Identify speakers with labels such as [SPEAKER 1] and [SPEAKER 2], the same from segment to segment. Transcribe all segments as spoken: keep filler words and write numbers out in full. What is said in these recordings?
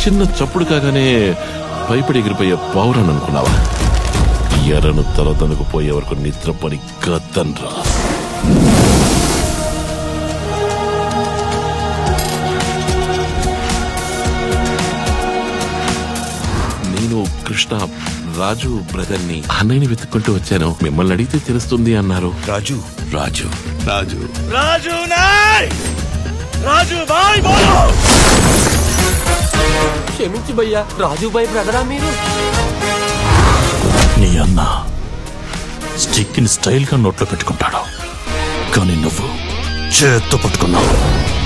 [SPEAKER 1] చిన్న చప్పుడు కాగానే భయపడి ఎగిరిపోయే పౌరన్ అనుకున్నావా? ఎర్రను తల తనుకుపోయే వరకు నిద్రపని గద్దన్రా. నేను కృష్ణ రాజు బ్రదర్ ని అన్నయ్యని వెతుక్కుంటూ వచ్చాను. మిమ్మల్ని అడిగితే తెలుస్తుంది అన్నారు.
[SPEAKER 2] రాజు
[SPEAKER 1] రాజు
[SPEAKER 2] రాజు
[SPEAKER 3] రాజు నాయ్ రాజు బాయ్ బోలో.
[SPEAKER 4] క్షమించు భయ్యా, రాజు బాయ్ బ్రదరా మీరు?
[SPEAKER 5] నీ అన్న స్టిక్ ని స్టైల్ గా నోట్లో పెట్టుకుంటాడు, కానీ నువ్వు చేత్తో పట్టుకున్నావు.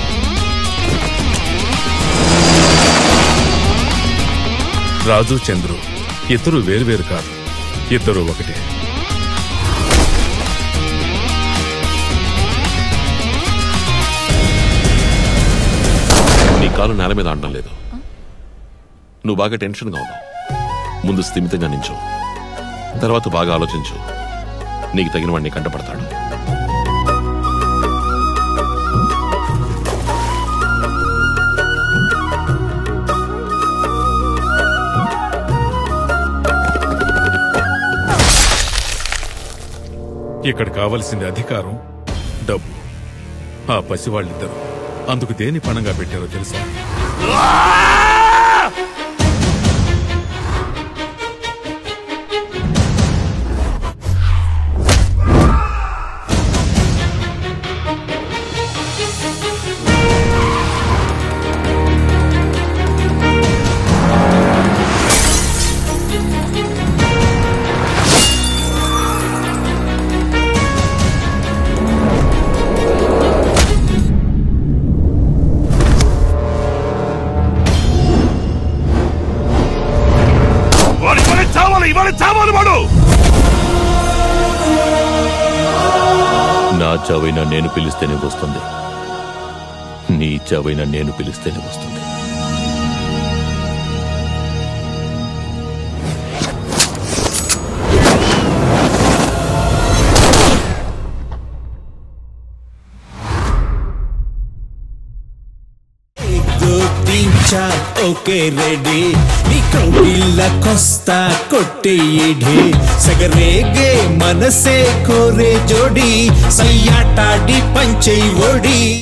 [SPEAKER 6] రాజు చంద్రు ఇద్దరు వేరువేరు కాదు, ఇద్దరు ఒకటే.
[SPEAKER 1] నీ కాలు నేల మీద ఆడడం లేదు. నువ్వు బాగా టెన్షన్ గా ఉన్నావు. ముందు స్థిమితంగా నించు, తర్వాత బాగా ఆలోచించు. నీకు తగిన వాడిని కంటపడతాడు.
[SPEAKER 6] ఇక్కడ కావలసింది అధికారం, డబ్బు. ఆ పసివాళ్ళిద్దరు అందుకు దేని పణంగా పెట్టారో తెలుసా?
[SPEAKER 5] నా చావైనా నేను పిలిస్తేనే వస్తుంది, నీ చావైనా నేను పిలిస్తేనే వస్తుంది.
[SPEAKER 3] ఓకే రెడీ నీ కౌగిళ్ళకొస్తా కొట్టేయడే సగరేగే మనసే కోరే జోడి సయ్యాటాడి పంచై ఓడి.